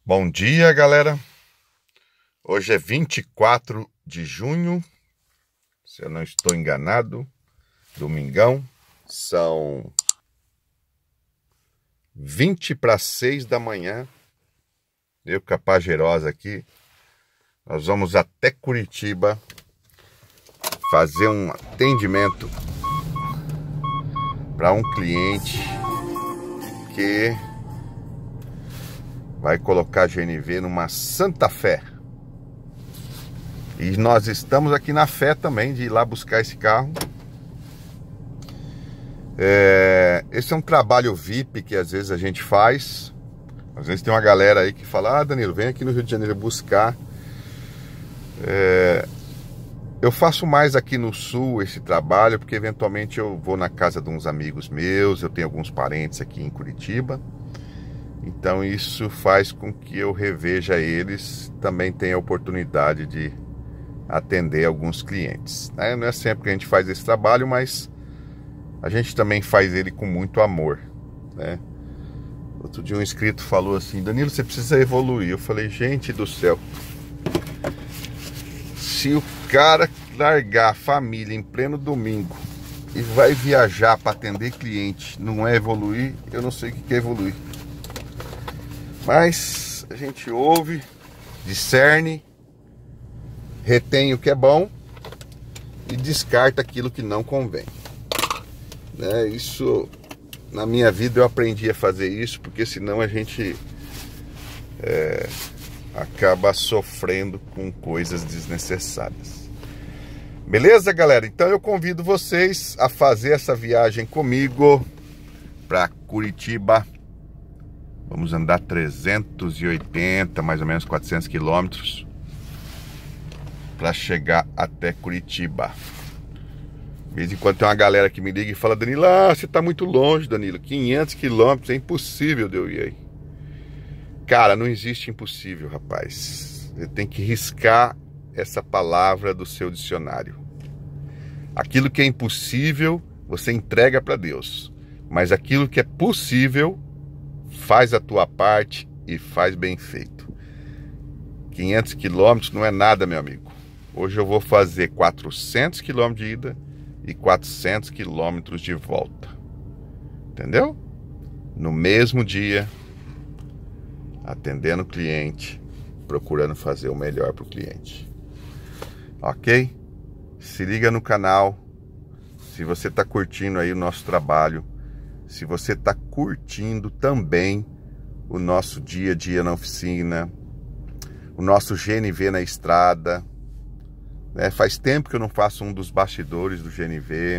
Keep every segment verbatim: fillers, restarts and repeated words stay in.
Bom dia, galera. Hoje é vinte e quatro de junho, se eu não estou enganado, domingão. São vinte para seis da manhã. Eu, Capagerosa aqui. Nós vamos até Curitiba fazer um atendimento para um cliente que vai colocar G N V numa Santa Fé. E nós estamos aqui na fé também de ir lá buscar esse carro. É, esse é um trabalho V I P que às vezes a gente faz. Às vezes tem uma galera aí que fala: ah, Danilo, vem aqui no Rio de Janeiro buscar. É, eu faço mais aqui no Sul esse trabalho, porque eventualmente eu vou na casa de uns amigos meus. Eu tenho alguns parentes aqui em Curitiba. Então isso faz com que eu reveja eles, também tenha a oportunidade de atender alguns clientes, né? Não é sempre que a gente faz esse trabalho, mas a gente também faz ele com muito amor, né? Outro dia um inscrito falou assim: Danilo, você precisa evoluir. Eu falei: gente do céu, se o cara largar a família em pleno domingo e vai viajar para atender cliente, não é evoluir, eu não sei o que é evoluir. Mas a gente ouve, discerne, retém o que é bom e descarta aquilo que não convém, né? Isso, na minha vida eu aprendi a fazer isso, porque senão a gente é, acaba sofrendo com coisas desnecessárias. Beleza, galera? Então eu convido vocês a fazer essa viagem comigo para Curitiba. Vamos andar trezentos e oitenta, mais ou menos quatrocentos quilômetros para chegar até Curitiba. De vez em quando tem uma galera que me liga e fala: Danilo, ah, você tá muito longe, Danilo, quinhentos quilômetros, é impossível de eu ir aí. Cara, não existe impossível, rapaz. Você tem que riscar essa palavra do seu dicionário. Aquilo que é impossível, você entrega para Deus. Mas aquilo que é possível, faz a tua parte e faz bem feito. quinhentos quilômetros não é nada, meu amigo. Hoje eu vou fazer quatrocentos quilômetros de ida e quatrocentos quilômetros de volta. Entendeu? No mesmo dia, atendendo o cliente, procurando fazer o melhor para o cliente. Ok? Se liga no canal. Se você está curtindo aí o nosso trabalho, se você está curtindo também o nosso dia a dia na oficina, o nosso G N V na estrada, né? Faz tempo que eu não faço um dos bastidores do G N V.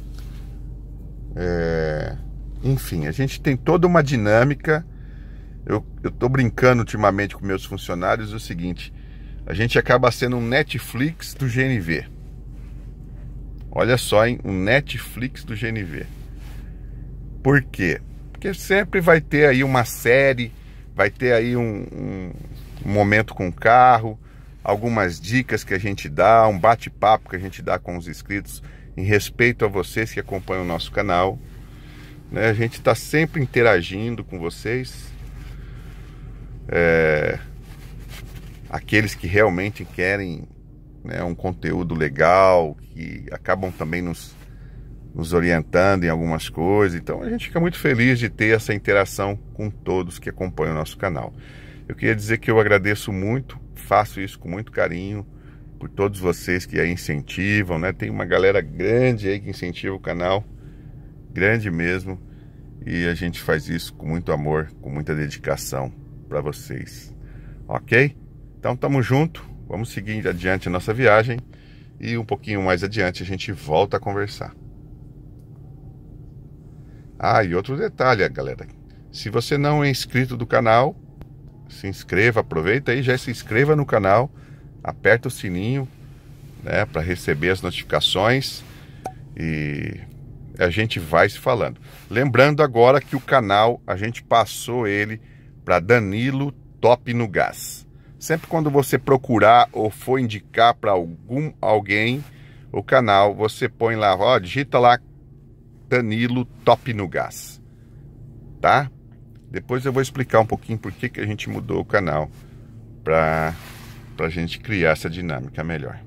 É... Enfim, a gente tem toda uma dinâmica. Eu estou brincando ultimamente com meus funcionários o seguinte: a gente acaba sendo um Netflix do G N V. Olha só, hein? Um Netflix do G N V. Por quê? Porque sempre vai ter aí uma série, vai ter aí um, um, um momento com o carro, algumas dicas que a gente dá, um bate-papo que a gente dá com os inscritos em respeito a vocês que acompanham o nosso canal, né? A gente está sempre interagindo com vocês, é, aqueles que realmente querem, né, um conteúdo legal, que acabam também nos nos orientando em algumas coisas. Então a gente fica muito feliz de ter essa interação com todos que acompanham o nosso canal. Eu queria dizer que eu agradeço muito, faço isso com muito carinho por todos vocês que aí incentivam, né? Tem uma galera grande aí que incentiva o canal, grande mesmo, e a gente faz isso com muito amor, com muita dedicação para vocês. Ok? Então tamo junto, vamos seguir adiante a nossa viagem e um pouquinho mais adiante a gente volta a conversar. Ah, e outro detalhe, galera, se você não é inscrito do canal, se inscreva, aproveita aí, já se inscreva no canal, aperta o sininho, né, para receber as notificações e a gente vai se falando. Lembrando agora que o canal, a gente passou ele para Danilo Top no Gás. Sempre quando você procurar ou for indicar para algum alguém o canal, você põe lá, ó, digita lá Danilo Top no Gás, tá? Depois eu vou explicar um pouquinho por que que a gente mudou o canal para a gente criar essa dinâmica melhor.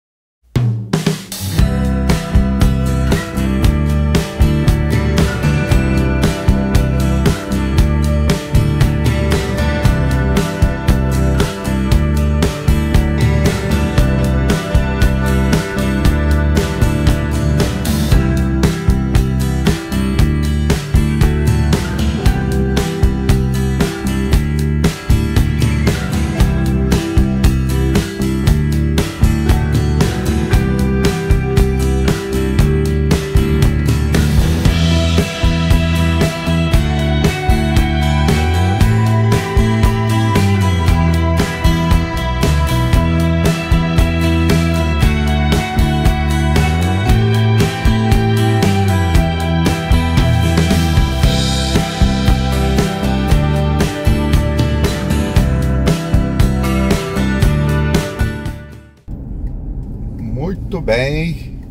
Muito bem,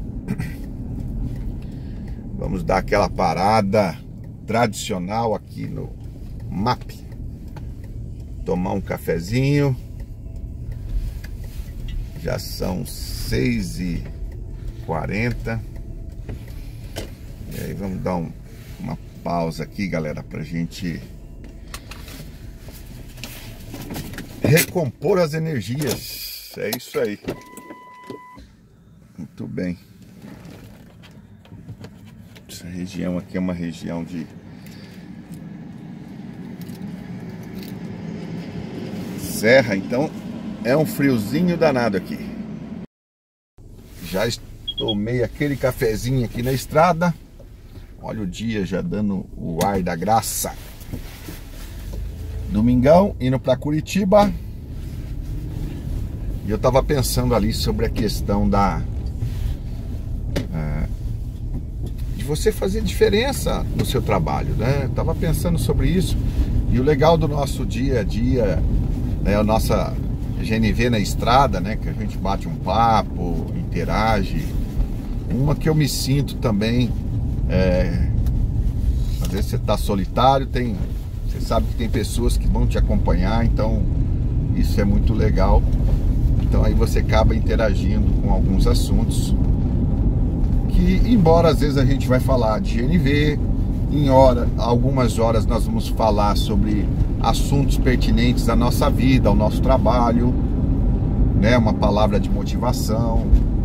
vamos dar aquela parada tradicional aqui no M A P, tomar um cafezinho. Já são seis e quarenta. E aí vamos dar um, uma pausa aqui, galera, pra gente recompor as energias. É isso aí. Muito bem. Essa região aqui é uma região de serra, então é um friozinho danado aqui. Já tomei aquele cafezinho aqui na estrada. Olha o dia já dando o ar da graça. Domingão, indo para Curitiba. E eu tava pensando ali sobre a questão da de você fazer diferença no seu trabalho, né? Eu tava pensando sobre isso. E o legal do nosso dia a dia, né, a nossa G N V na estrada, né, que a gente bate um papo, interage. Uma que eu me sinto também, é, às vezes você tá solitário, tem, você sabe que tem pessoas que vão te acompanhar, então isso é muito legal. Então aí você acaba interagindo com alguns assuntos que, embora às vezes a gente vai falar de G N V, em hora, algumas horas nós vamos falar sobre assuntos pertinentes à nossa vida, ao nosso trabalho, né, uma palavra de motivação.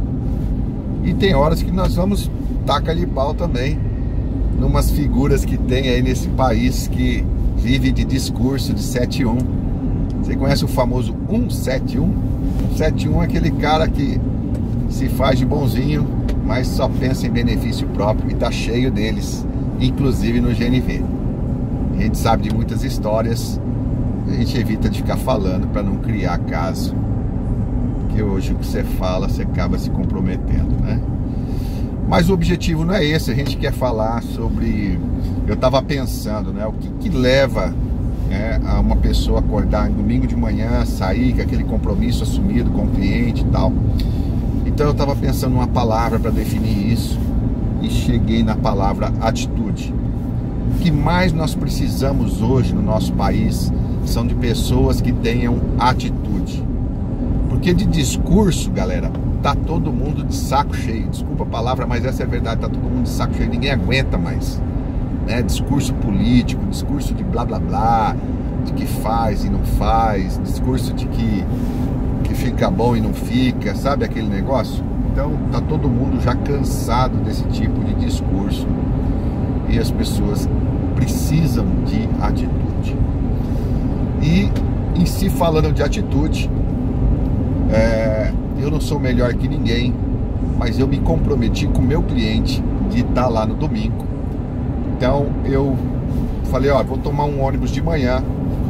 E tem horas que nós vamos tacar de pau também numas figuras que tem aí nesse país que vive de discurso de sete e um. Você conhece o famoso cento e setenta e um? cento e setenta e um é aquele cara que se faz de bonzinho, mas só pensa em benefício próprio, e tá cheio deles, inclusive no G N V. A gente sabe de muitas histórias, a gente evita de ficar falando para não criar caso, que hoje o que você fala você acaba se comprometendo, né? Mas o objetivo não é esse. A gente quer falar sobre, eu tava pensando, né, o que que leva, né, a uma pessoa acordar em domingo de manhã, sair com aquele compromisso assumido com o cliente e tal. Então eu tava pensando numa palavra para definir isso e cheguei na palavra atitude. O que mais nós precisamos hoje no nosso país são de pessoas que tenham atitude. Porque de discurso, galera, tá todo mundo de saco cheio. Desculpa a palavra, mas essa é a verdade. Tá todo mundo de saco cheio, ninguém aguenta mais, né? Discurso político, discurso de blá blá blá, de que faz e não faz, discurso de que, que fica bom e não fica, sabe aquele negócio? Então tá todo mundo já cansado desse tipo de discurso e as pessoas precisam de atitude. E em si, falando de atitude, é, eu não sou melhor que ninguém, mas eu me comprometi com o meu cliente de estar lá no domingo. Então eu falei, ó, vou tomar um ônibus de manhã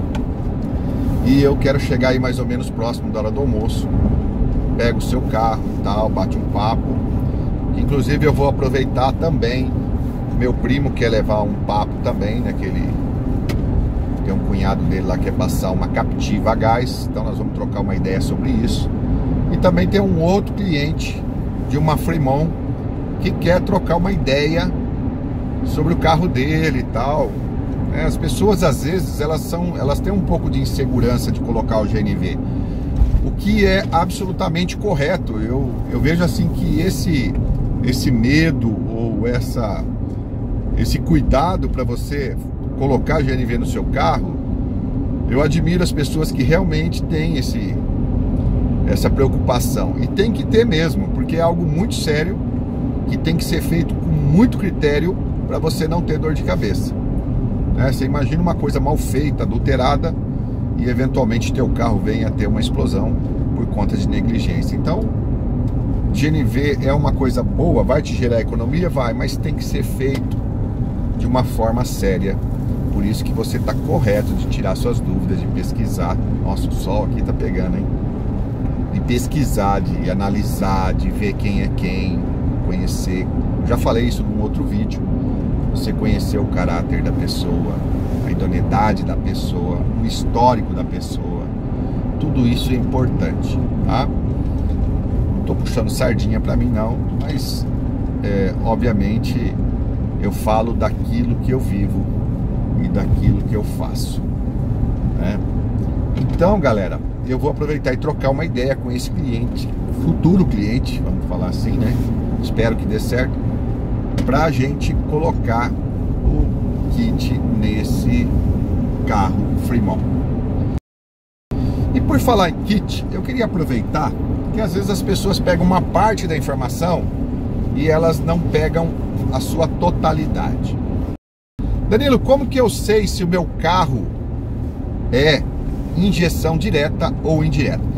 e eu quero chegar aí mais ou menos próximo da hora do almoço. Pego o seu carro e tal, bate um papo. Inclusive eu vou aproveitar também, meu primo quer levar um papo também, né, que ele tem um cunhado dele lá que quer passar uma captiva a gás, então nós vamos trocar uma ideia sobre isso. E também tem um outro cliente de uma Fremont que quer trocar uma ideia sobre o carro dele e tal. né? As pessoas às vezes elas são, elas têm um pouco de insegurança de colocar o G N V, o que é absolutamente correto. Eu, eu vejo assim que esse, esse medo ou essa, esse cuidado para você colocar G N V no seu carro, eu admiro as pessoas que realmente têm esse, essa preocupação, e tem que ter mesmo, porque é algo muito sério que tem que ser feito com muito critério para você não ter dor de cabeça, né? Você imagina uma coisa mal feita, adulterada, e eventualmente teu carro venha a ter uma explosão por conta de negligência. Então, G N V é uma coisa boa, vai te gerar economia? Vai, mas tem que ser feito de uma forma séria. Por isso que você está correto de tirar suas dúvidas, de pesquisar. Nossa, o sol aqui tá pegando, hein? De pesquisar, de analisar, de ver quem é quem, conhecer. Eu já falei isso num outro vídeo. Você conhecer o caráter da pessoa, a idoneidade da pessoa, o histórico da pessoa. Tudo isso é importante, tá? Não tô puxando sardinha para mim não, mas é, obviamente eu falo daquilo que eu vivo e daquilo que eu faço, né? Então, galera, eu vou aproveitar e trocar uma ideia com esse cliente, futuro cliente, vamos falar assim, né? Espero que dê certo, pra gente colocar o kit nesse carro Fremont. E por falar em kit, eu queria aproveitar que às vezes as pessoas pegam uma parte da informação e elas não pegam a sua totalidade. Danilo, como que eu sei se o meu carro é injeção direta ou indireta?